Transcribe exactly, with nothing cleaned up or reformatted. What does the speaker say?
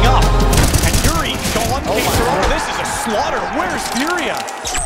up. And Yuri gone. Oh, oh, this is a slaughter. Where's Furia?